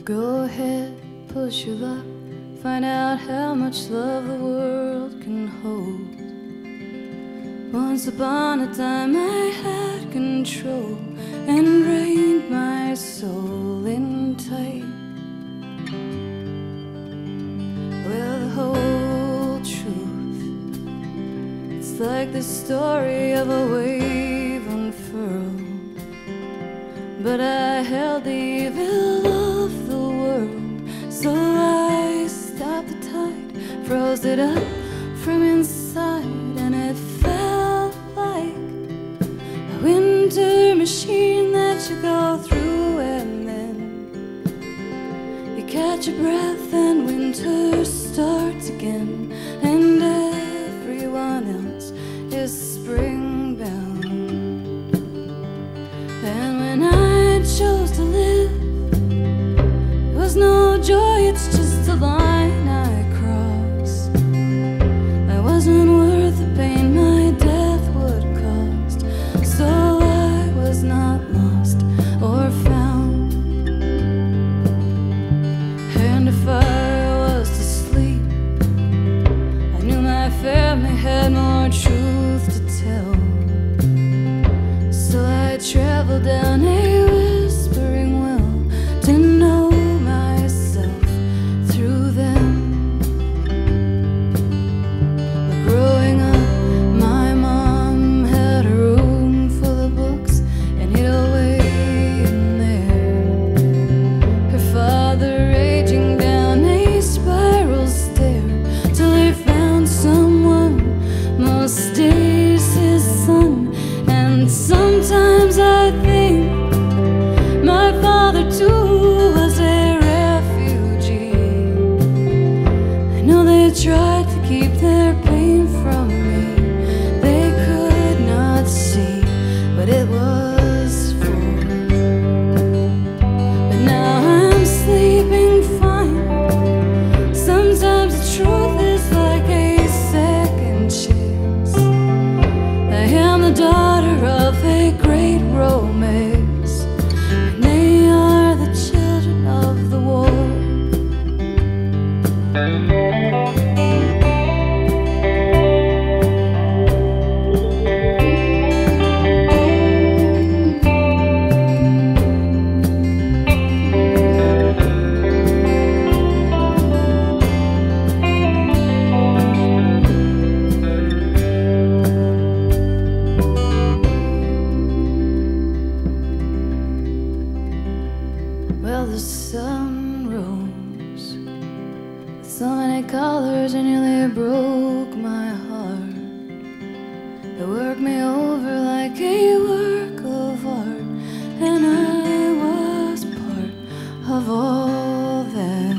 Go ahead, push your luck, find out how much love the world can hold. Once upon a time I had control and reined my soul in tight. Well, the whole truth, it's like the story of a wave unfurled. But I held the evil of the world, so I stopped the tide, froze it up from inside, and it felt like a winter machine that you go through, and then you catch your breath and winter starts again, and everyone else is spring-bound. And when I chose to live, it was no joy, it's just a line I crossed. I wasn't worth the pain my death would cost, so I was not lost or found. And if I was to sleep, I knew my family had more truth to tell, so I traveled down a whispering well to know myself through them. But growing up, my mom had a room full of books and hid away in there. Her father raging down a spiral stair till he found someone, most days his son. And sometimes I think my father too was a refugee. I know they tried to keep their pain from me, they could not see what it was for. But now I'm sleeping fine. Sometimes the truth is like a second chance. I am the daughter of a great romance, and they are the children of the war. Well, the sun rose with so many colors and nearly broke my heart. It worked me over like a work of art, and I was part of all that.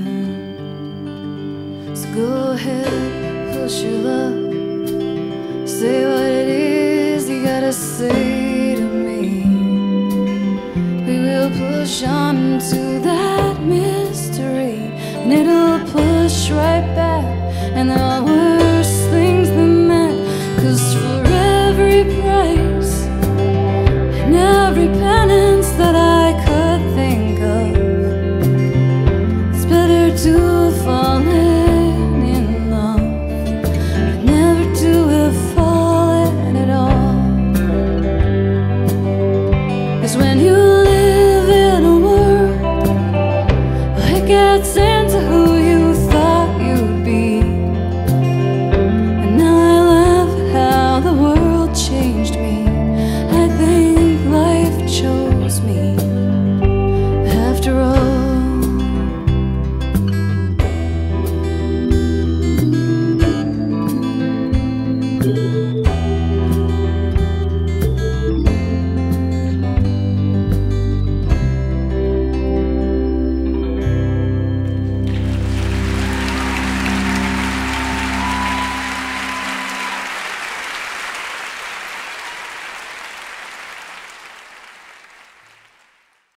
So go ahead, push your luck, say what it is you gotta say to me. We will push on to that mystery, and it'll push right back, and then